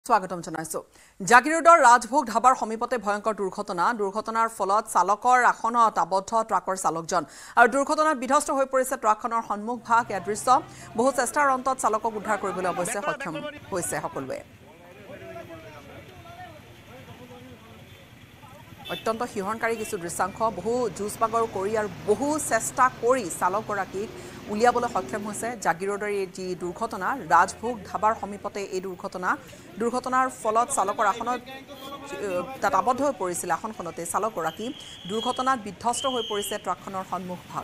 স্বাগতম জনাইছো জাগিৰোডৰ ৰাজভোগ ধাবাৰ সমীপতে ভয়ংকৰ দুৰ্ঘটনাৰ ফলত চালকৰ আসনত আবদ্ধ ট্ৰাকৰ চালকজন আৰু দুৰ্ঘটনাত বিধ্বস্ত হৈ পৰিছে ট্ৰাকখনৰ সন্মুখ ভাগ এ দৃশ্য বহু চেষ্টাৰ অন্তত চালকক উদ্ধাৰ কৰিবলৈ অৱশ্যে সক্ষম হৈছে সকলোৱে অত্যন্ত শিহৰণকাৰী কিছু দৃশ্যাংশ বহু জুজবাগৰ কৰি আৰু বহু চেষ্টা কৰি চালকগৰাকীক উলিয়াবলৈ সক্ষম হৈছে জাগিৰোডৰ এই যি দুৰ্ঘটনা ৰাজভোগ ধাবাৰ সমীপতে এই দুৰ্ঘটনাৰ ফলত চালকৰ আসনত তাত আবদ্ধ হৈ পৰিছিল আসনখনতে চালকগৰাকী দুৰ্ঘটনাত বিধ্বস্ত হৈ পৰিছে ট্ৰাকখনৰ সন্মুখ ভাগ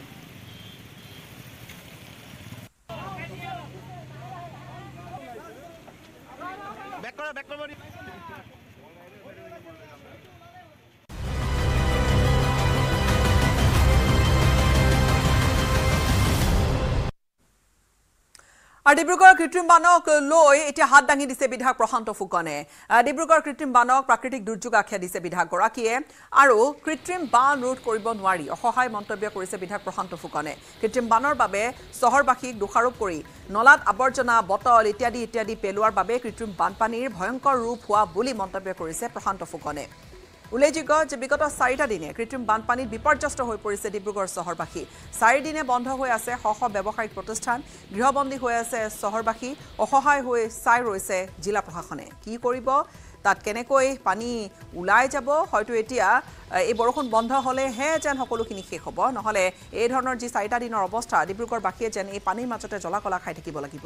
ডিব্ৰুগড়ৰ কৃত্ৰিম বানক লৈ এতিয়া হাত দাঙি দিছে বিধায়ক প্ৰশান্ত ফুকনে ডিব্ৰুগড়ৰ কৃত্ৰিম বানক প্ৰাকৃতিক দুৰ্যোগ আখ্যা দিছে বিধায়কগৰাকীয়ে আৰু কৃত্ৰিম বান ৰোধ কৰিব নোৱাৰি অসহায় মন্তব্য কৰিছে বিধায়ক প্ৰশান্ত ফুকনে কৃত্ৰিম বানৰ বাবে চহৰবাসীক দোষাৰোপ কৰি নলাত আৱৰ্জনা বটল ইত্যাদি পেলোৱাৰ বাবে কৃত্ৰিম বানপানীৰ ভয়ংকৰ ৰূপ হোৱা বুলি মন্তব্য কৰিছে প্ৰশান্ত ফুকনে উল্লেখযোগ্য যে বিগত 4টা দিনে কৃত্ৰিম বানপানীত বিপৰ্যস্ত হৈ পৰিছে ডিব্ৰুগড় চহৰবাসী 4 দিনে বন্ধ হৈ আছে শ ব্যৱসায়িক প্ৰতিষ্ঠান গৃহবন্দী হৈ আছে চহৰবাসী অসহায় হৈ চাই ৰৈছে জিলা প্ৰশাসনে কি কৰিব তাত কেনেকৈ পানী উলাই যাব হয়তো এতিয়া এই বৰষুণ বন্ধ হলে হে যেন সকলোখিনি শেষ হ'ব নহলে এই ধৰণৰ যি 4টা দিনৰ অৱস্থা ডিব্ৰুগড়বাসীয়ে যেন এই পানীৰ মাজতে জলাকলা খাই থাকিব লাগিব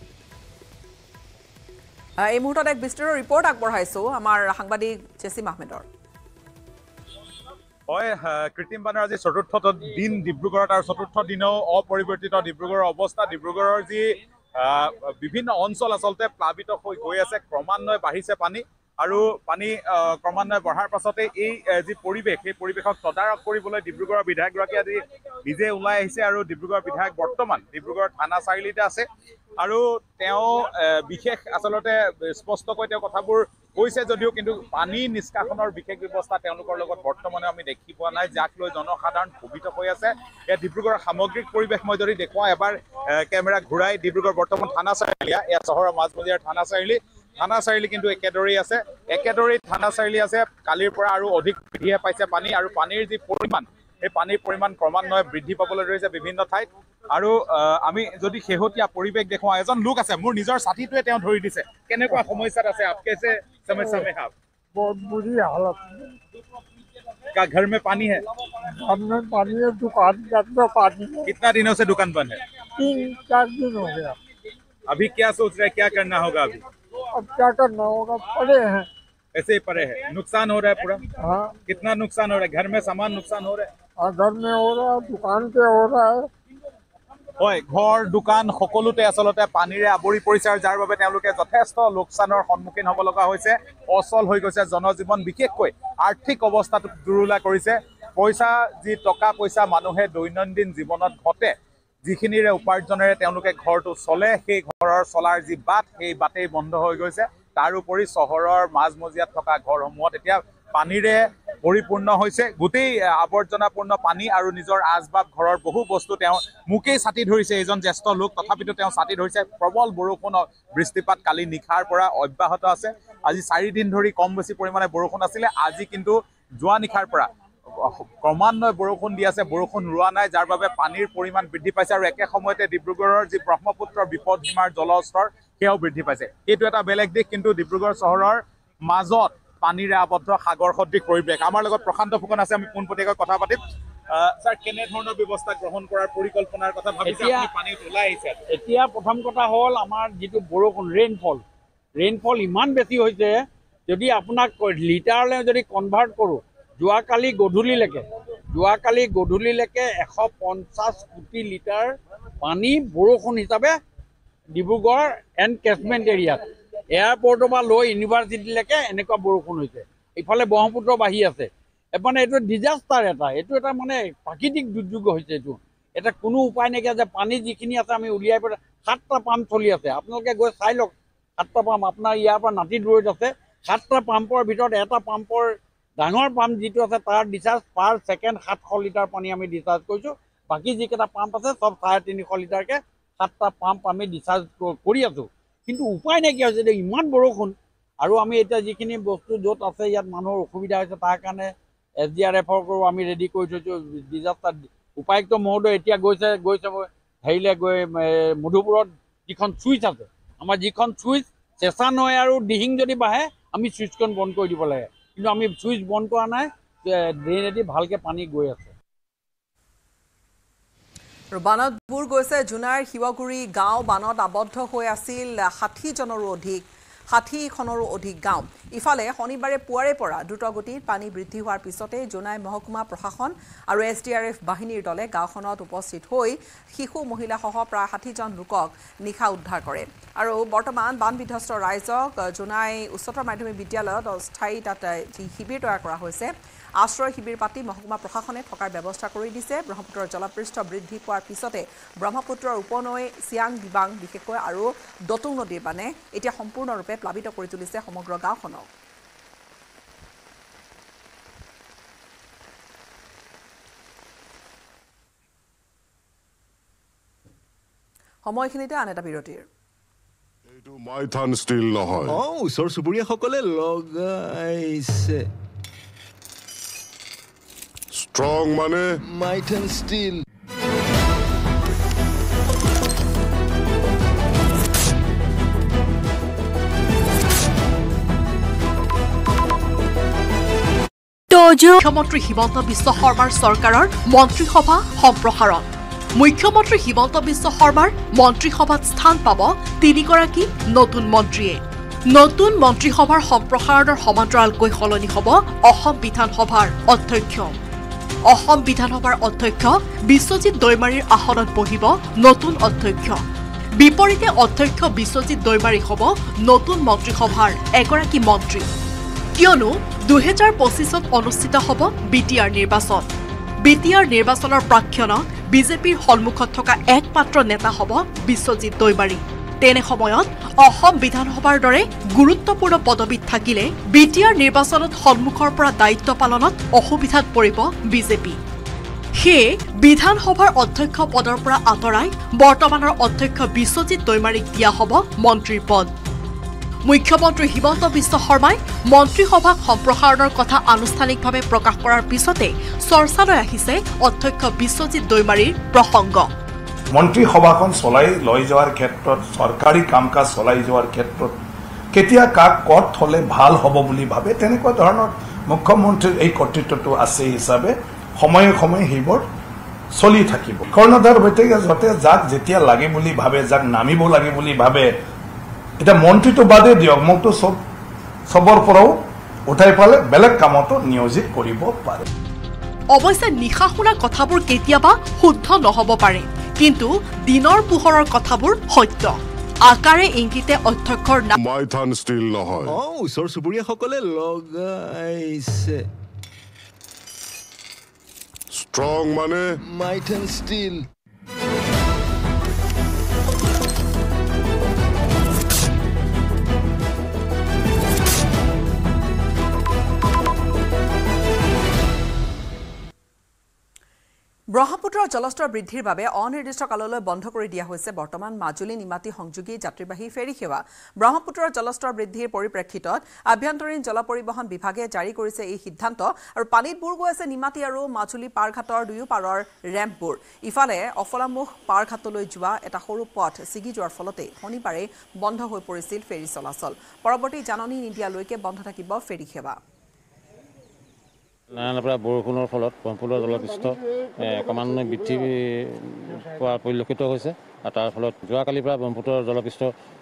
এই মুহূৰ্তত এক বিস্তৃত ৰিপৰ্ট আগবঢ়াইছো আমাৰ সাংবাদিক জেচিম আহমেদৰ হয় কৃত্ৰিম বানৰ আজি চতুৰ্থ দিন ডিব্ৰুগড়ত আৰু চতুৰ্থ দিনেও অপৰিৱৰ্তিত ডিব্ৰুগড়ৰ অৱস্থা ডিব্ৰুগড়ৰ যি বিভিন্ন অঞ্চল আচলতে প্লাবিত হৈ গৈ আছে ক্ৰমান্বয়ে বাঢ়িছে পানী আৰু পানী ক্ৰমান্বয়ে বঢ়াৰ পাছতে এই যি পৰিৱেশ সেই পৰিৱেশক তদাৰক কৰিবলৈ ডিব্ৰুগড়ৰ বিধায়কগৰাকী আজি নিজে ওলাই আহিছে আৰু ডিব্ৰুগড়ৰ বিধায়ক বৰ্তমান ডিব্ৰুগড় থানা চাৰিআলিতে আছে আৰু তেওঁ বিশেষ আচলতে স্পষ্টকৈ তেওঁ কথাবোৰ কৈছে যদিও কিন্তু পানী নিষ্কাশনৰ বিশেষ ব্যৱস্থা তেওঁলোকৰ লগত বৰ্তমানে আমি দেখি পোৱা নাই যাক লৈ জনসাধাৰণ ভোগিত হৈ আছে এই ডিব্ৰুগড়ৰ সামগ্ৰিক পৰিৱেশ মই যদি দেখুৱাওঁ এবাৰ কেমেৰা ঘূৰাই ডিব্ৰুগড় বৰ্তমান থানা চাৰিআলি এয়া চহৰৰ মাজমজিয়াৰ থানা চাৰিআলি কিন্তু একেদৰেই আছে একেদৰেই থানা চাৰিআলি আছে কালিৰ পৰা আৰু অধিক বৃদ্ধিহে পাইছে পানী আৰু পানীৰ যি পৰিমাণ এই পানীৰ পৰিমাণ ক্ৰমান্বয়ে বৃদ্ধি পাবলৈ ধৰিছে বিভিন্ন ঠাইত আৰু আমি যদি শেহতীয়া পৰিৱেশ দেখুৱাওঁ এজন লোক আছে মোৰ নিজৰ সাথীটোৱে তেওঁ ধৰি দিছে কেনেকুৱা সমস্যাত আছে আপকে से समस्या में आप बहुत बुरी हालत का घर में पानी है घर में पानी है दुकान में पानी है कितना दिनों से दुकान बंद है 3-4 दिन हो गया अभी क्या सोच रहे हैं क्या करना होगा अभी अब क्या करना होगा पड़े हैं ऐसे ही पड़े हैं नुकसान हो रहा है पूरा हाँ कितना नुकसान हो रहा है घर में सामान नुकसान हो रहा है घर में हो रहा है दुकान पे हो रहा है হয় ঘৰ দোকান সকলোতে আচলতে পানীৰে আৱৰি পৰিছে আৰু যাৰ বাবে তেওঁলোকে যথেষ্ট লোকচানৰ সন্মুখীন হ'ব লগা হৈছে অচল হৈ গৈছে জনজীৱন বিশেষকৈ আৰ্থিক অৱস্থাটো দুৰুলা কৰিছে পইচা যি টকা পইচা মানুহে দৈনন্দিন জীৱনত ঘটে যিখিনিৰে উপাৰ্জনেৰে তেওঁলোকে ঘৰটো চলে সেই ঘৰৰ চলাৰ যি বাট সেই বাটেই বন্ধ হৈ গৈছে তাৰ উপৰি চহৰৰ মাজমজিয়াত থকা ঘৰসমূহত এতিয়া পানীৰে পৰিপূৰ্ণ হৈছে গোটেই আৱৰ্জনাপূৰ্ণ পানী আৰু নিজৰ আজবাব ঘৰৰ বহু বস্তু তেওঁ মুকেই ছাতি ধৰিছে এজন জ্যেষ্ঠ লোক তথাপিতো তেওঁ ছাতি ধৰিছে প্ৰবল বৰষুণ বৃষ্টিপাত কালি নিশাৰ পৰা অব্যাহত আছে আজি 4 দিন ধৰি কম বেছি পৰিমাণে বৰষুণ আছিলে আজি কিন্তু যোৱা নিশাৰ পৰা ক্ৰমান্বয়ে বৰষুণ দি আছে বৰষুণ ৰোৱা নাই যাৰ বাবে পানীৰ পৰিমাণ বৃদ্ধি পাইছে আৰু একে সময়তে ডিব্ৰুগড়ৰ যি ব্ৰহ্মপুত্ৰৰ বিপদসীমাৰ জলস্তৰ সেয়াও বৃদ্ধি পাইছে এইটো এটা বেলেগ দিশ কিন্তু ডিব্ৰুগড় চহৰৰ মাজত পানীৰে আবদ্ধ সাগৰ সদৃশ পৰিৱেশ আমাৰ লগত প্ৰশান্ত ফুকন আছে আমি পোনপটীয়াকৈ কথা পাতিম স্যাৰ কেনে ধৰণৰ ব্যৱস্থা গ্ৰহণ কৰাৰ পৰিকল্পনাৰ কথা ভাবিছে আপুনি পানীত ওলাই আহিছে এতিয়া প্ৰথম কথা হ'ল আমাৰ যিটো বৰষুণ ৰেইনফল ইমান বেছি হৈছে যদি আপোনাক লিটাৰলৈ যদি কনভাৰ্ট কৰোঁ যোৱাকালি গধূলিলৈকে 150 কোটি লিটাৰ পানী বৰষুণ হিচাপে ডিব্ৰুগড় এণ্ড কেচমেণ্ট এৰিয়াত এয়াৰপৰ্টৰ পৰা লৈ ইউনিভাৰ্চিটিলৈকে এনেকুৱা বৰষুণ হৈছে ইফালে ব্ৰহ্মপুত্ৰ বাঢ়ি আছে মানে এইটো ডিজাষ্টাৰ এইটো এটা মানে প্ৰাকৃতিক দুৰ্যোগ হৈছে এইটো এটা কোনো উপায় নাইকিয়া যে পানী যিখিনি আছে আমি উলিয়াই পেলাই 7টা পাম্প চলি আছে আপোনালোকে গৈ চাই লওক 7টা পাম্প আপোনাৰ ইয়াৰ পৰা নাতি দূৰৈত আছে 7টা পাম্পৰ ভিতৰত এটা পাম্পৰ ডাঙৰ পাম্প যিটো আছে তাৰ ডিচাৰ্জ পাৰ ছেকেণ্ড 700 লিটাৰ পানী আমি ডিচাৰ্জ কৰিছোঁ বাকী যিকেইটা পাম্প আছে সব 350 লিটাৰকৈ 7টা পাম্প আমি ডিচাৰ্জ কৰি আছোঁ কিন্তু উপায় নাইকিয়া হৈছে যে ইমান বৰষুণ আৰু আমি এতিয়া যিখিনি বস্তু য'ত আছে ইয়াত মানুহৰ অসুবিধা হৈছে তাৰ কাৰণে SDRFৰ কৰো আমি ৰেডি কৰি থৈছোঁ ডিজাষ্টাৰ উপায়ুক্ত মহোদয় এতিয়া গৈছে হেৰিলে গৈ মধুপুৰত যিখন চুইচ আছে আমাৰ যিখন চুইচ চেঁচা নৈ আৰু দিহিং যদি বাঢ়ে আমি চুইচখন বন্ধ কৰি দিব লাগে কিন্তু আমি চুইচ বন্ধ কৰা নাই ড্ৰেইনেদি ভালকৈ পানী গৈ আছে বানত বুৰ গৈছে জুনাইৰ শিৱগুৰি গাঁও বানত আবদ্ধ হৈ আছিল 60খনৰো অধিক গাঁও ইফালে শনিবাৰে পুৱাৰে পৰা দ্ৰুতগতিত পানী বৃদ্ধি হোৱাৰ পিছতে জুনাই মহকুমা প্ৰশাসন আৰু SDRF বাহিনীৰ দলে গাঁওখনত উপস্থিত হৈ শিশু মহিলাসহ প্ৰায় 60জন লোকক নিশা উদ্ধাৰ কৰে আৰু বৰ্তমান বান বিধ্বস্ত ৰাইজক জুনাই উচ্চতৰ মাধ্যমিক বিদ্যালয়ত অস্থায়ী তাত যি শিবিৰ তৈয়াৰ কৰা হৈছে আশ্ৰয় শিবিৰ পাতি মহকুমা প্ৰশাসনে থকাৰ ব্যৱস্থা কৰি দিছে ব্ৰহ্মপুত্ৰৰ জলপৃষ্ঠ বৃদ্ধি পোৱাৰ পিছতে ব্ৰহ্মপুত্ৰৰ উপনৈ চিয়াং দিবাং বিশেষকৈ আৰু দতুং নদীৰ বানে এতিয়া সম্পূৰ্ণৰূপে প্লাবিত কৰি তুলিছে সমগ্ৰ গাঁওখনক সময়খিনিতে আন এটা বিৰতিৰ এইটো মাইথান ষ্টিল নহয় ওচৰ চুবুৰীয়াসকলে লগাইছে ষ্ট্ৰং মানে মাইথান ষ্টিল মুখ্যমন্ত্ৰী হিমন্ত বিশ্ব শৰ্মাৰ চৰকাৰৰ মন্ত্ৰীসভা সম্প্ৰসাৰণ মুখ্যমন্ত্ৰী হিমন্ত বিশ্ব শৰ্মাৰ মন্ত্ৰীসভাত স্থান পাব 3গৰাকী নতুন মন্ত্ৰীয়ে নতুন মন্ত্ৰীসভাৰ সম্প্ৰসাৰণৰ সমান্তৰালকৈ সলনি হ'ব অসম বিধানসভাৰ অধ্যক্ষ অসম বিধানসভাৰ অধ্যক্ষ বিশ্বজিৎ দৈমাৰীৰ আসনত বহিব নতুন অধ্যক্ষ বিপৰীতে অধ্যক্ষ বিশ্বজিৎ দৈমাৰী হ'ব নতুন মন্ত্ৰীসভাৰ এগৰাকী মন্ত্ৰী কিয়নো 2025ত অনুষ্ঠিত হ'ব BTR নিৰ্বাচন BTR নিৰ্বাচনৰ প্ৰাক্ষণত বিজেপিৰ সন্মুখত থকা একমাত্ৰ নেতা হ'ব বিশ্বজিৎ দৈমাৰী তেনে সময়ত অসম বিধানসভাৰ দৰে গুৰুত্বপূৰ্ণ পদবীত থাকিলে BTR নিৰ্বাচনত সন্মুখৰ পৰা দায়িত্ব পালনত অসুবিধাত পৰিব বিজেপি সেয়ে বিধানসভাৰ অধ্যক্ষ পদৰ পৰা আঁতৰাই বৰ্তমানৰ অধ্যক্ষ বিশ্বজিৎ দৈমাৰীক দিয়া হ'ব মন্ত্ৰীৰ পদ মুখ্যমন্ত্ৰী হিমন্ত বিশ্ব শৰ্মাই মন্ত্ৰীসভাক সম্প্ৰসাৰণৰ কথা আনুষ্ঠানিকভাৱে প্ৰকাশ কৰাৰ পিছতে চৰ্চালৈ আহিছে অধ্যক্ষ বিশ্বজিৎ দৈমাৰীৰ প্ৰসংগ মন্ত্ৰীসভাখন চলাই লৈ যোৱাৰ ক্ষেত্ৰত চৰকাৰী কাম কাজ চলাই যোৱাৰ ক্ষেত্ৰত কেতিয়া কাক কত থলে ভাল হ'ব বুলি ভাবে তেনেকুৱা ধৰণৰ মুখ্যমন্ত্ৰীৰ এই কৰ্তৃত্বটো আছে হিচাপে সময়ে সময়ে সেইবোৰ চলি থাকিব কৰ্ণধাৰ হৈতে যতে যাক যেতিয়া লাগে বুলি ভাবে যাক নামিব লাগে বুলি ভাবে এটা মন্ত্ৰীটো বাদে দিয়ক মোকতো সবৰ পৰাও উঠাই পালে বেলেগ কামতো নিয়োজিত কৰিব পাৰে অৱশ্যে নিশা শুনা কথাবোৰ কেতিয়াবা শুদ্ধ নহ'ব পাৰে কিন্তু দিনৰ পোহৰৰ কথাবোৰ সত্য আকাৰে ইংগিতে অধ্যক্ষৰ নাম মাইথান ষ্টিল নহয় ওচৰ চুবুৰীয়াসকলে লগাইছে ষ্ট্ৰং মানে মাইথান ষ্টিল ব্ৰহ্মপুত্ৰৰ জলস্তৰ বৃদ্ধিৰ বাবে অনিৰ্দিষ্ট কাললৈ বন্ধ কৰি দিয়া হৈছে বৰ্তমান মাজুলী নিমাতী সংযোগী যাত্ৰীবাহী ফেৰী সেৱা ব্ৰহ্মপুত্ৰৰ জলস্তৰ বৃদ্ধিৰ পৰিপ্ৰেক্ষিতত আভ্যন্তৰীণ জল পৰিবহণ বিভাগে জাৰি কৰিছে এই সিদ্ধান্ত আৰু পানীত বুৰ গৈ আছে নিমাতী আৰু মাজুলী পাৰঘাটৰ দুয়ো পাৰৰ ৰেম্পবোৰ ইফালে অফলামুখ পাৰঘাটলৈ যোৱা এটা সৰু পথ ছিগি যোৱাৰ ফলতে শনিবাৰে বন্ধ হৈ পৰিছিল ফেৰী চলাচল পৰৱৰ্তী জাননী নিদিয়ালৈকে বন্ধ থাকিব ফেৰী সেৱা নানানপৰা বৰষুণৰ ফলত ব্ৰহ্মপুত্ৰৰ জলপৃষ্ঠ ক্ৰমান্বয়ে বৃদ্ধি পোৱা পৰিলক্ষিত হৈছে আৰু তাৰ ফলত যোৱাকালিৰ পৰা ব্ৰহ্মপুত্ৰৰ জলপৃষ্ঠ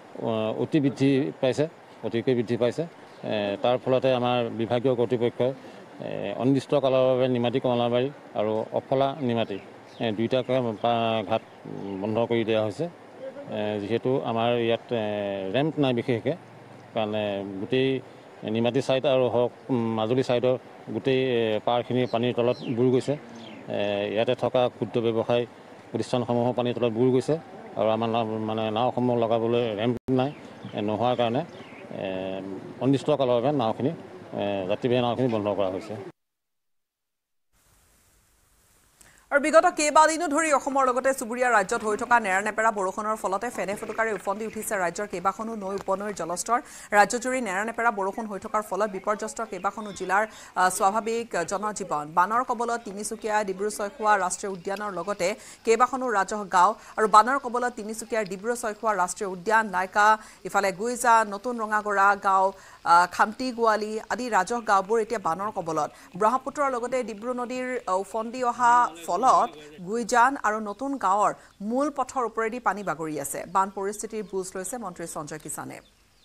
অতিকৈ বৃদ্ধি পাইছে তাৰ ফলতে আমাৰ বিভাগীয় কৰ্তৃপক্ষই অনিৰ্দিষ্টকালৰ বাবে নিমাতী কমলাবাৰী আৰু অফলা নিমাতী দুইটা ঘাট বন্ধ কৰি দিয়া হৈছে যিহেতু আমাৰ ইয়াত ৰেম্প নাই বিশেষকৈ কাৰণে গোটেই নিমাতী ছাইড আৰু হওক মাজুলী ছাইডৰ গোটেই পাৰখিনি পানীৰ তলত বুৰ গৈছে ইয়াতে থকা ক্ষুদ্ৰ ব্যৱসায় প্ৰতিষ্ঠানসমূহো পানীৰ তলত বুৰ গৈছে আৰু আমাৰ নাওসমূহ লগাবলৈ ৰেম্প নাই নোহোৱাৰ কাৰণে অনিৰ্দিষ্টকালৰ বাবে যাত্ৰীবাহী নাওখিনি বন্ধ কৰা হৈছে আৰু বিগত কেইবাদিনো ধৰি অসমৰ লগতে চুবুৰীয়া ৰাজ্যত হৈ থকা নেৰানেপেৰা বৰষুণৰ ফলতে ফেনে ফুটুকাৰে উফন্দি উঠিছে ৰাজ্যৰ কেইবাখনো নৈ উপনৈৰ জলস্তৰ ৰাজ্যজুৰি নেৰানেপেৰা বৰষুণ হৈ থকাৰ ফলত বিপৰ্যস্ত কেইবাখনো জিলাৰ স্বাভাৱিক জনজীৱন বানৰ কবলত তিনিচুকীয়া ডিব্ৰু-ছৈখোৱা ৰাষ্ট্ৰীয় উদ্যানৰ লগতে কেইবাখনো ৰাজহ গাঁও আৰু বানৰ কবলত তিনিচুকীয়াৰ ডিব্ৰু-ছৈখোৱা ৰাষ্ট্ৰীয় উদ্যান নাইকা ইফালে গুইজা নতুন ৰঙাগৰা গাঁও খামটি গোৱালি আদি ৰাজহ গাঁওবোৰ এতিয়া বানৰ কবলত ব্ৰহ্মপুত্ৰৰ লগতে ডিব্ৰু নদীৰ উফন্দি অহা ফলত গুইজান আৰু নতুন গাঁৱৰ মূল পথৰ ওপৰেদি পানী বাগৰি আছে বান পৰিস্থিতিৰ বুজ লৈছে মন্ত্ৰী সঞ্জয় কিষাণে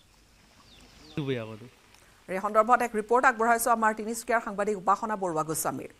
এই সন্দৰ্ভত এক ৰিপৰ্ট আগবঢ়াইছো আমাৰ তিনিচুকীয়াৰ সাংবাদিক উপাসনা বৰুৱা গোস্বামীৰ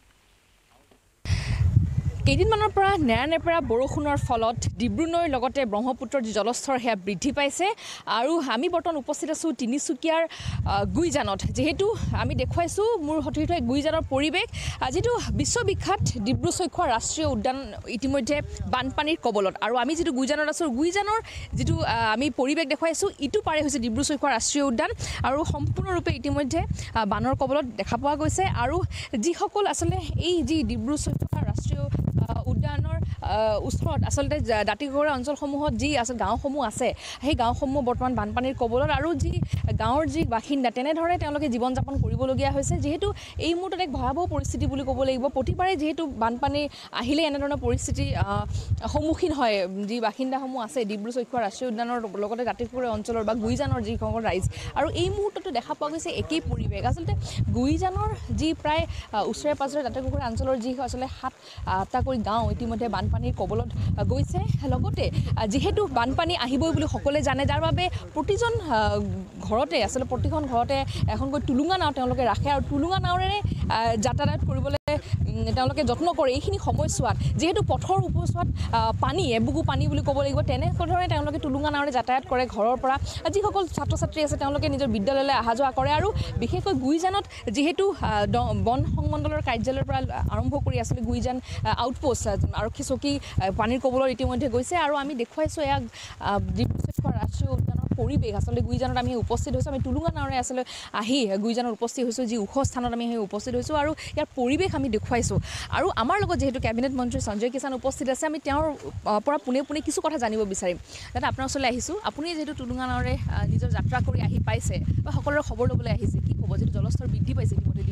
কেইদিনমানৰ পৰা নেৰানেপেৰা বৰষুণৰ ফলত ডিব্ৰু নৈৰ লগতে ব্ৰহ্মপুত্ৰৰ যি জলস্তৰ সেয়া বৃদ্ধি পাইছে আৰু আমি বৰ্তমান উপস্থিত আছোঁ তিনিচুকীয়াৰ গুইজানত যিহেতু আমি দেখুৱাইছোঁ মোৰ সতীৰ্থ গুইজানৰ পৰিৱেশ যিটো বিশ্ববিখ্যাত ডিব্ৰু-ছৈখোৱা ৰাষ্ট্ৰীয় উদ্যান ইতিমধ্যে বানপানীৰ কবলত আৰু আমি যিটো গুইজানত আছোঁ গুইজানৰ যিটো আমি পৰিৱেশ দেখুৱাইছোঁ ইটো পাৰে হৈছে ডিব্ৰু-ছৈখোৱা ৰাষ্ট্ৰীয় উদ্যান আৰু সম্পূৰ্ণৰূপে ইতিমধ্যে বানৰ কবলত দেখা পোৱা গৈছে আৰু যিসকল আচলতে এই যি ডিব্ৰু-ছৈখোৱা ৰাষ্ট্ৰীয় উদ্যানৰ ওচৰত আচলতে দাঁতিগড়া অঞ্চলসমূহত যি আছে গাঁওসমূহ আছে সেই গাঁওসমূহ বৰ্তমান বানপানীৰ কবলত আৰু যি গাঁৱৰ যি বাসিন্দা তেনেধৰণে তেওঁলোকে জীৱন যাপন কৰিবলগীয়া হৈছে যিহেতু এই মুহূৰ্তত এক ভয়াৱহ পৰিস্থিতি বুলি ক'ব লাগিব প্ৰতিবাৰে যিহেতু বানপানী আহিলে এনেধৰণৰ পৰিস্থিতি সন্মুখীন হয় যি বাসিন্দাসমূহ আছে ডিব্ৰু-ছৈখোৱা ৰাষ্ট্ৰীয় উদ্যানৰ লগতে দাঁতিগড়া অঞ্চলৰ বা গুইজানৰ যিসকল ৰাইজ আৰু এই মুহূৰ্ততো দেখা পোৱা গৈছে একেই পৰিৱেশ আচলতে গুইজানৰ যি প্ৰায় ওচৰে পাজৰে দাঁতিগড়া অঞ্চলৰ যি আচলতে 7টা কৰি গাঁও ইতিমধ্যে বানপানীৰ কবলত গৈছে লগতে যিহেতু বানপানী আহিবই বুলি সকলোৱে জানে যাৰ বাবে প্ৰতিজন ঘৰতে আচলতে প্ৰতিখন ঘৰতে এখনকৈ টুলুঙা নাও তেওঁলোকে ৰাখে আৰু টুলুঙা নাওৰে যাতায়াত কৰিবলৈ তেওঁলোকে যত্ন কৰে এইখিনি সময়ছোৱাত যিহেতু পথৰ উপচোৱাত পানী এবুকু পানী বুলি ক'ব লাগিব তেনেধৰণে তেওঁলোকে টুলুঙা নাওৰে যাতায়াত কৰে ঘৰৰ পৰা যিসকল ছাত্ৰ ছাত্ৰী আছে তেওঁলোকে নিজৰ বিদ্যালয়লৈ অহা যোৱা কৰে আৰু বিশেষকৈ গুইজানত যিহেতু বন সংমণ্ডলৰ কাৰ্যালয়ৰ পৰা আৰম্ভ কৰি আচলতে গুইজান আউটপোষ্ট আৰক্ষী চকী পানীৰ কবলত ইতিমধ্যে গৈছে আৰু আমি দেখুৱাইছোঁ এয়া ডিব্ৰু-ছৈখোৱা ৰাষ্ট্ৰীয় উদ্যানৰ পৰিৱেশ আচলতে গুইজানত আমি উপস্থিত হৈছোঁ আমি টুলুঙা নাওৰে আচলতে আহি গুইজানত উপস্থিত হৈছোঁ যি ওখ স্থানত আমি উপস্থিত হৈছোঁ আৰু ইয়াৰ পৰিৱেশ আমি দেখুৱাইছোঁ আৰু আমাৰ লগত যিহেতু কেবিনেট মন্ত্ৰী সঞ্জয় কিষাণ উপস্থিত আছে আমি তেওঁৰ পৰা পোনে পোনে কিছু কথা জানিব বিচাৰিম যাতে আপোনাৰ ওচৰলৈ আহিছোঁ আপুনি যিহেতু টুলুঙা নাওৰে নিজৰ যাত্ৰা কৰি আহি পাইছে বা সকলোৰে খবৰ ল'বলৈ আহিছে কি ক'ব যিটো জলস্তৰ বৃদ্ধি পাইছে ইতিমধ্যে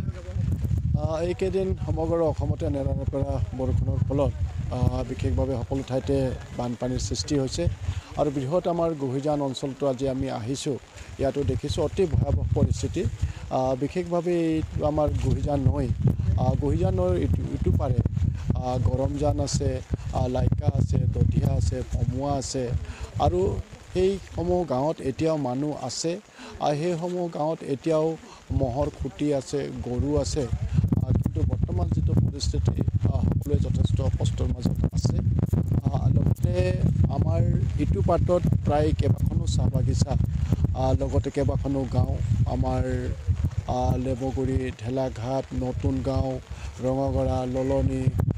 এইকেইদিন সমগ্ৰ অসমতে নেৰানেপেৰা বৰষুণৰ ফলত বিশেষভাৱে সকলো ঠাইতে বানপানীৰ সৃষ্টি হৈছে আৰু বৃহৎ আমাৰ গুইজান অঞ্চলটো আজি আমি আহিছোঁ ইয়াতো দেখিছোঁ অতি ভয়াৱহ পৰিস্থিতি বিশেষভাৱে এইটো আমাৰ গুইজান নৈৰ ইটো পাৰে গৰমজান আছে লাইকা আছে দধিয়া আছে পমুৱা আছে আৰু সেইসমূহ গাঁৱত এতিয়াও মানুহ আছে আৰু সেইসমূহ গাঁৱত এতিয়াও মহৰ খুঁটি আছে গৰু আছে কিন্তু বৰ্তমান যিটো পৰিস্থিতি সকলোৱে যথেষ্ট কষ্টৰ মাজত আছে লগতে আমাৰ ইটো পাৰ্টত প্ৰায় কেইবাখনো চাহ বাগিচা লগতে কেইবাখনো গাঁও আমাৰ লেবগুৰি ঢেলাঘাট নতুন গাঁও ৰঙাগড়া ললনি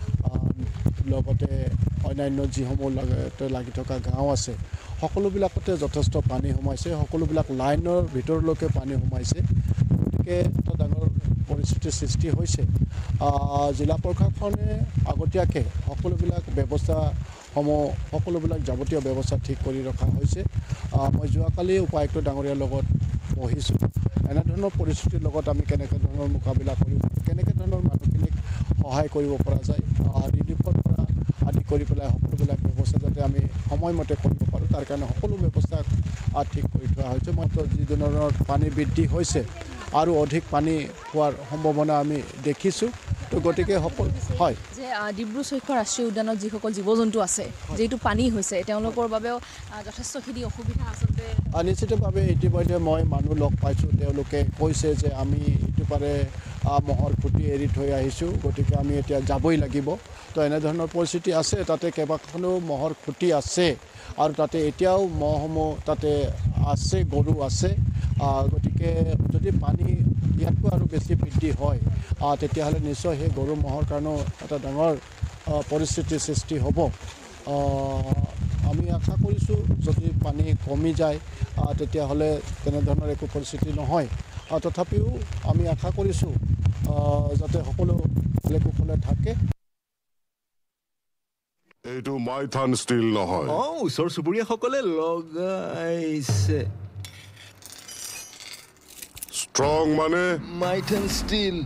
লগতে অন্যান্য যিসমূহ লাগি থকা গাঁও আছে সকলোবিলাকতে যথেষ্ট পানী সোমাইছে সকলোবিলাক লাইনৰ ভিতৰলৈকে পানী সোমাইছে গতিকে এটা ডাঙৰ পৰিস্থিতিৰ সৃষ্টি হৈছে জিলা প্ৰশাসনে আগতীয়াকৈ সকলোবিলাক সকলোবিলাক যাৱতীয় ব্যৱস্থা ঠিক কৰি ৰখা হৈছে মই যোৱাকালি উপায়ুক্ত ডাঙৰীয়াৰ লগত বহিছোঁ এনেধৰণৰ পৰিস্থিতিৰ লগত আমি কেনেকৈ ধৰণৰ মোকাবিলা কৰিব কেনেকৈ ধৰণৰ মানুহখিনিক সহায় কৰিব পৰা যায় ৰিলিফৰ পৰা আদি কৰি পেলাই সকলোবিলাক ব্যৱস্থা যাতে আমি সময়মতে কৰিব পাৰোঁ তাৰ কাৰণে সকলো ব্যৱস্থা ঠিক কৰি থোৱা হৈছে মাত্ৰ যি ধৰণৰ পানী বৃদ্ধি হৈছে আৰু অধিক পানী হোৱাৰ সম্ভাৱনা আমি দেখিছোঁ তো গতিকে সকলো হয় যে ডিব্ৰু-ছৈখোৱা ৰাষ্ট্ৰীয় উদ্যানত যিসকল জীৱ জন্তু আছে যিহেতু পানী হৈছে তেওঁলোকৰ বাবেও যথেষ্টখিনি অসুবিধা আচলতে নিশ্চিতভাৱে ইতিমধ্যে মই মানুহ লগ পাইছোঁ তেওঁলোকে কৈছে যে আমি ইটো পাৰে মহৰ খুঁটি এৰি থৈ আহিছোঁ গতিকে আমি এতিয়া যাবই লাগিব তো এনেধৰণৰ পৰিস্থিতি আছে তাতে কেইবাখনো মহৰ খুঁটি আছে আৰু তাতে এতিয়াও মহসমূহ তাতে আছে গৰু আছে গতিকে যদি পানী ইয়াতকৈ আৰু বেছি বৃদ্ধি হয় তেতিয়াহ'লে নিশ্চয় সেই গৰু মহৰ কাৰণেও এটা ডাঙৰ পৰিস্থিতিৰ সৃষ্টি হ'ব আমি আশা কৰিছোঁ যদি পানী কমি যায় তেতিয়াহ'লে তেনেধৰণৰ একো পৰিস্থিতি নহয় তথাপিও আমি আশা কৰিছোঁ যাতে সকলো ভালে কুশলে থাকে এইটো মাইথান ষ্টিল নহয় ওচৰ চুবুৰীয়াসকলে লগাইছে ষ্ট্ৰং মানে মাইথান ষ্টিল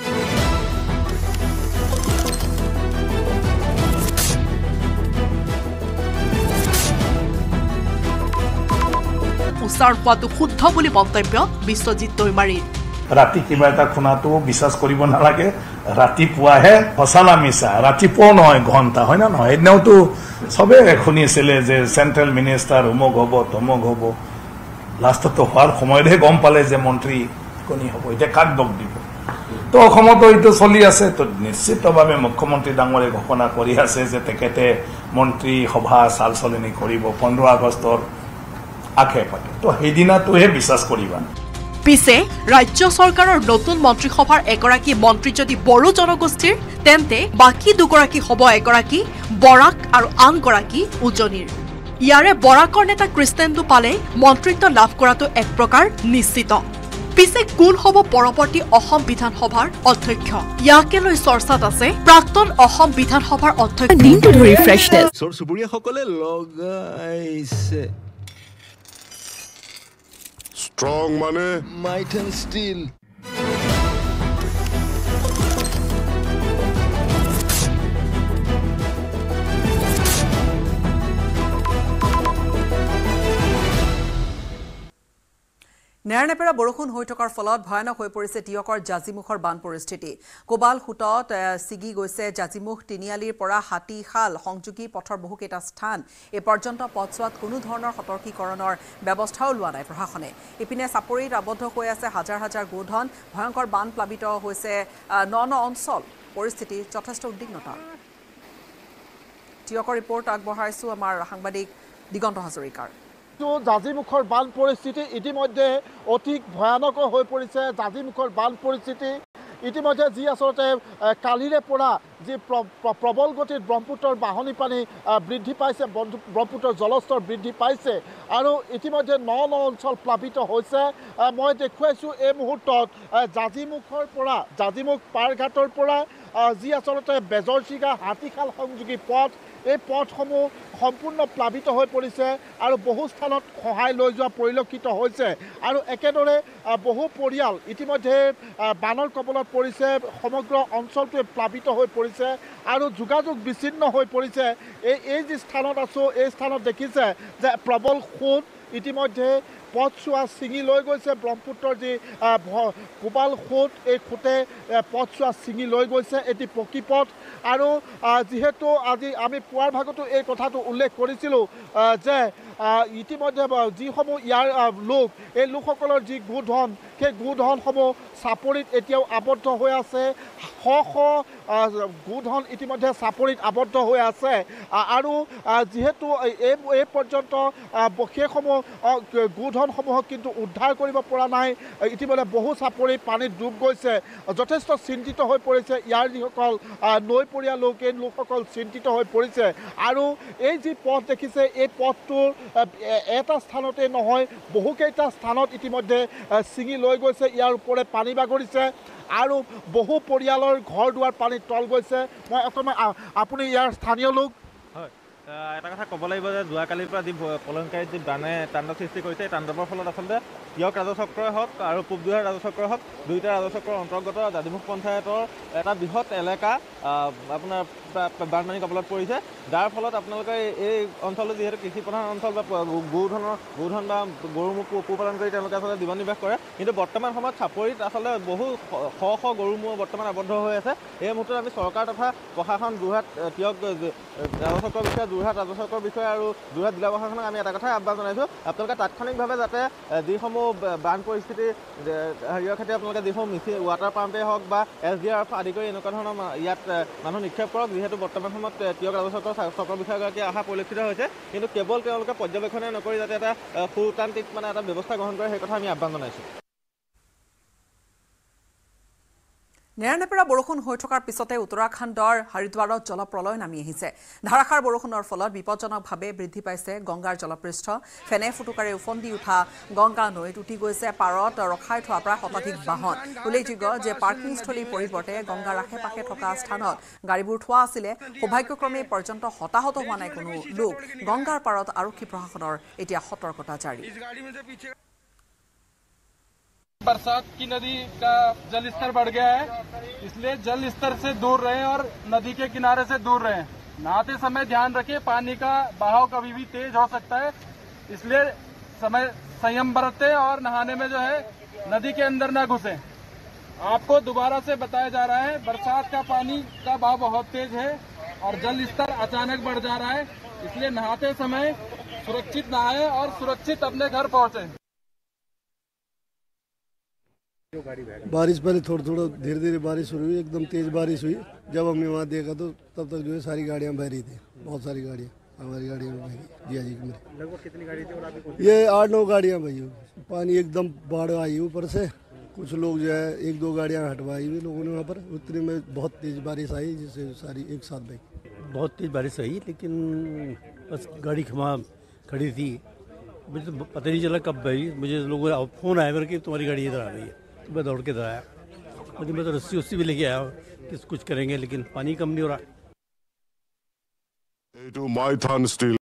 উচ্চাৰ হোৱাটো শুদ্ধ বুলি মন্তব্য বিশ্বজিৎ দৈমাৰীৰ ৰাতি কিবা এটা শুনাটো বিশ্বাস কৰিব নালাগে ৰাতিপুৱাহে সঁচালা মিছা ৰাতিপুৱা নহয় ঘণ্টা হয় না নহয় এদিনাওতো চবে শুনিছিলে যে চেণ্ট্ৰেল মিনিষ্টাৰ অমুক হ'ব তমুক হ'ব লাষ্টতো হোৱাৰ সময়তহে গম পালে যে মন্ত্ৰী কণী হ'ব এতিয়া কাক দোষ দিব তো অসমতো এইটো চলি আছে তো নিশ্চিতভাৱে মুখ্যমন্ত্ৰী ডাঙৰে ঘোষণা কৰি আছে যে তেখেতে মন্ত্ৰী সভা চাল চলনি কৰিব 15 আগষ্টৰ আশে পাশে তো সেইদিনাটোহে বিশ্বাস কৰিবা পিছে ৰাজ্য চৰকাৰৰ নতুন মন্ত্ৰীসভাৰ এগৰাকী মন্ত্ৰী যদি বড়ো জনগোষ্ঠীৰ তেন্তে বাকী দুগৰাকী হ'ব এগৰাকী বৰাক আৰু আনগৰাকী উজনিৰ ইয়াৰে বৰাকৰ নেতা কৃষ্ণেন্দু পালে মন্ত্ৰিত্ব লাভ কৰাটো এক প্ৰকাৰ নিশ্চিত পিছে কোন হ'ব পৰৱৰ্তী অসম বিধানসভাৰ অধ্যক্ষ ইয়াকে লৈ চৰ্চাত আছে প্ৰাক্তন অসম বিধানসভাৰ অধ্যক্ষ দিনটো ধৰি ফ্ৰেছনেছ ওচৰ চুবুৰীয়াসকলে লগাইছে ষ্ট্ৰং মানে মাইথান ষ্টিল নেৰানেপেৰা বৰষুণ হৈ থকাৰ ফলত ভয়ানক হৈ পৰিছে টিয়কৰ জাজিমুখৰ বান পৰিস্থিতি কোবাল হুটত সিগি গৈছে জাজিমুখ তিনিআলিৰ পৰা হাতীখাল সংযোগী পথৰ বহুকেইটা স্থান এই পৰ্যন্ত পথছোৱাত কোনো ধৰণৰ সতৰ্কীকৰণৰ ব্যৱস্থাও লোৱা নাই প্ৰশাসনে ইপিনে চাপৰিত আবদ্ধ হৈ আছে হাজাৰ হাজাৰ গোধন ভয়ংকৰ বান প্লাবিত হৈছে ন অঞ্চল পৰিস্থিতি যথেষ্ট উদ্বিগ্নতা টিয়কৰ ৰিপৰ্ট আগবঢ়াইছো আমাৰ সাংবাদিক দিগন্ত হাজৰিকাৰ জাজিমুখৰ বান পৰিস্থিতি ইতিমধ্যে অধিক ভয়ানক হৈ পৰিছে জাজিমুখৰ বান পৰিস্থিতি ইতিমধ্যে যি আচলতে কালিৰে পৰা যি প্ৰবল গতিত ব্ৰহ্মপুত্ৰৰ বাহনী পানী বৃদ্ধি পাইছে ব্ৰহ্মপুত্ৰৰ জলস্তৰ বৃদ্ধি পাইছে আৰু ইতিমধ্যে ন অঞ্চল প্লাবিত হৈছে মই দেখুৱাইছোঁ এই মুহূৰ্তত জাজিমুখ পাৰঘাটৰ পৰা যি আচলতে বেজৰচিগা হাতীখাল সংযোগী পথ এই পথসমূহ সম্পূৰ্ণ প্লাবিত হৈ পৰিছে আৰু বহু স্থানত সহায় লৈ যোৱা পৰিলক্ষিত হৈছে আৰু একেদৰে বহু পৰিয়াল ইতিমধ্যে বানৰ কবলত পৰিছে সমগ্ৰ অঞ্চলটোৱে প্লাবিত হৈ পৰিছে আৰু যোগাযোগ বিচ্ছিন্ন হৈ পৰিছে এই যি স্থানত আছোঁ এই স্থানত দেখিছে যে প্ৰবল সোঁত ইতিমধ্যে পথছোৱা ছিঙি লৈ গৈছে ব্ৰহ্মপুত্ৰৰ যি কোবাল সোঁত এই সোঁতে পথছোৱা ছিঙি লৈ গৈছে এটি পকী পথ আৰু যিহেতু আজি আমি পুৱাৰ ভাগতো এই কথাটো উল্লেখ কৰিছিলোঁ যে ইতিমধ্যে যিসমূহ ইয়াৰ লোক এই লোকসকলৰ যি গোধন সেই গোধনসমূহ চাপৰিত এতিয়াও আবদ্ধ হৈ আছে শ গোধন ইতিমধ্যে চাপৰিত আবদ্ধ হৈ আছে আৰু যিহেতু এই পৰ্যন্ত সেইসমূহ গোধনসমূহক কিন্তু উদ্ধাৰ কৰিব পৰা নাই ইতিমধ্যে বহু চাপৰি পানীত ডুব গৈছে যথেষ্ট চিন্তিত হৈ পৰিছে ইয়াৰ যিসকল নৈপৰীয়া লোক এই লোকসকল চিন্তিত হৈ পৰিছে আৰু এই যি পথ দেখিছে এই পথটোৰ এটা স্থানতে নহয় বহুকেইটা স্থানত ইতিমধ্যে ছিঙি লৈ গৈছে ইয়াৰ ওপৰে পানী বাগৰিছে আৰু বহু পৰিয়ালৰ ঘৰ দুৱাৰ পানীত তল গৈছে মই অকণমান আপুনি ইয়াৰ স্থানীয় লোক হয় এটা কথা ক'ব লাগিব যে যোৱাকালিৰ পৰা যি প্ৰলয়ংকাৰী যি বানে তাণ্ডৱ সৃষ্টি কৰিছে এই তাণ্ডৱৰ ফলত আচলতে টিয়ক ৰাজচক্ৰই হওক আৰু পূব দুৱাৰ ৰাজচক্ৰই হওক দুয়োটা ৰাজচক্ৰৰ অন্তৰ্গত জাজিমুখ পঞ্চায়তৰ এটা বৃহৎ এলেকা আপোনাৰ বানপানী কবলত পৰিছে যাৰ ফলত আপোনালোকে এই অঞ্চলটো যিহেতু কৃষি প্ৰধান অঞ্চল বা গোধন বা গৰু পোহপালন কৰি তেওঁলোকে আচলতে জীৱন নিৰ্বাহ কৰে কিন্তু বৰ্তমান সময়ত চাপৰিত আচলতে বহু শ গৰু ম'হ বৰ্তমান আবদ্ধ হৈ আছে এই মুহূৰ্তত আমি চৰকাৰ তথা প্ৰশাসন যোৰহাট টিয়ক ৰাজচক্ৰৰ বিষয়ে যোৰহাট ৰাজচক্ৰৰ বিষয়ে আৰু যোৰহাট জিলা প্ৰশাসনক আমি এটা কথাই আহ্বান জনাইছোঁ আপোনালোকে তাৎক্ষণিকভাৱে যাতে যিসমূহ বান পৰিস্থিতি হেৰিয়ৰ ক্ষেত্ৰত আপোনালোকে যিসমূহ মিচিং ৱাটাৰ পাম্পেই হওক বা SDRF আদি কৰি এনেকুৱা ধৰণৰ ইয়াত মানুহ নিক্ষেপ কৰক যিহেতু বৰ্তমান সময়ত টিয়ক ৰাজচক্ৰৰ বিষয়াগৰাকী অহা পৰিলক্ষিত হৈছে কিন্তু কেৱল তেওঁলোকে পৰ্যবেক্ষণে নকৰি যাতে এটা সুতান্ত্ৰিক এটা ব্যৱস্থা গ্ৰহণ কৰে সেই কথা আমি আহ্বান জনাইছোঁ নেৰানেপেৰা বৰষুণ হৈ থকাৰ পিছতে উত্তৰাখণ্ডৰ হৰিদ্বাৰত জলপ্ৰলয় নামি আহিছে ধাৰাসাৰ বৰষুণৰ ফলত বিপদজনকভাৱে বৃদ্ধি পাইছে গংগাৰ জলপৃষ্ঠ ফেনে ফুটুকাৰে উফন্দি উঠা গংগা নৈত উঠি গৈছে পাৰত ৰখাই থোৱা প্ৰায় শতাধিক বাহন উল্লেখযোগ্য যে পাৰ্কিংস্থলীৰ পৰিৱৰ্তে গংগাৰ আশে-পাশে থকা স্থানত গাড়ীবোৰ থোৱা আছিলে সৌভাগ্যক্ৰমে পৰ্যন্ত হতাহত হোৱা নাই কোনো লোক গংগাৰ পাৰত আৰক্ষী প্ৰশাসনৰ এতিয়া সতৰ্কতা জাৰি बरसात की नदी का जल स्तर बढ़ गया है इसलिए जल स्तर से दूर रहें और नदी के किनारे से दूर रहें नहाते समय ध्यान रखें पानी का बहाव कभी भी तेज हो सकता है इसलिए संयम बरतें और नहाने में जो है नदी के अंदर ना घुसें आपको दोबारा से बताया जा रहा है बरसात का पानी का बहाव बहुत तेज है और जल स्तर अचानक बढ़ जा रहा है इसलिए नहाते समय सुरक्षित नहाएं और सुरक्षित अपने घर पहुंचे बारिश पहले थोड़ा धीरे धीरे बारिश शुरू हुई एकदम तेज बारिश हुई जब हमने वहाँ देखा तो तब तक जो है सारी गाड़ियाँ बह रही थी बहुत सारी गाड़ियाँ हमारी गाड़ियाँ बह रही जी जी मेरे लगभग कितनी गाड़ी थी और अभी ये 8-9 गाड़ियाँ भाई पानी एकदम बाढ़ आई ऊपर से कुछ लोग जो है 1-2 गाड़ियाँ हटवाई हुई लोगों ने वहाँ पर उतने में बहुत तेज बारिश आई जिससे सारी एक साथ बही बहुत तेज बारिश आई लेकिन बस गाड़ी खड़ी थी मुझे तो पता नहीं चला कब बही मुझे लोगों ने फ़ोन आया मेरे कि तुम्हारी गाड़ी इधर आ गई है मैं दौड़ के इधर आया लेकिन मैं तो रस्सी उस्सी भी लेके आया कि कुछ करेंगे लेकिन पानी कम नहीं हो रहा এইটো মাইথান ষ্টিল